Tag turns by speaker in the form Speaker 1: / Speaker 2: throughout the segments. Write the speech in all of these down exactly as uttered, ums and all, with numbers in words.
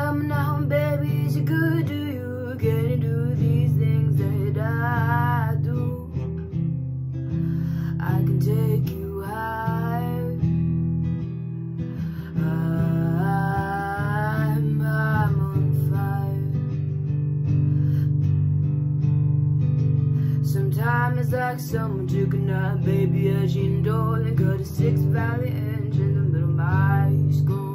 Speaker 1: tell me now, baby, is it good to you? Can you do these things that I do? I can take you high. I'm, I'm on fire. Sometimes it's like someone took a knife, baby, as you know, and cut a six valley inch in the middle of my skull.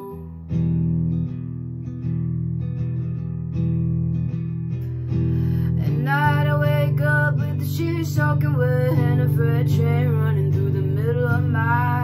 Speaker 1: Soaking wet and a freight train running through the middle of my